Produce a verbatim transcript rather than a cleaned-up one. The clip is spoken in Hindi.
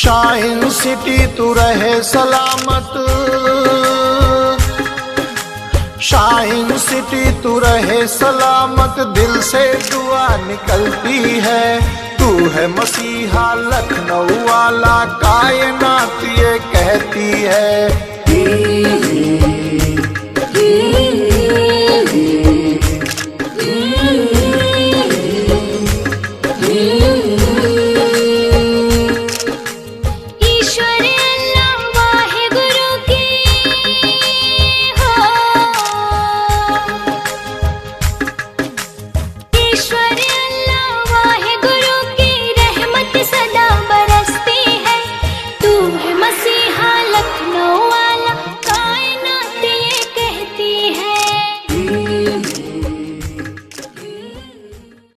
शाइन सिटी तू रहे सलामत, शाइन सिटी तू रहे सलामत, दिल से दुआ निकलती है। तू है मसीहा लखनऊ वाला, कायनात ये कहती है। ईश्वर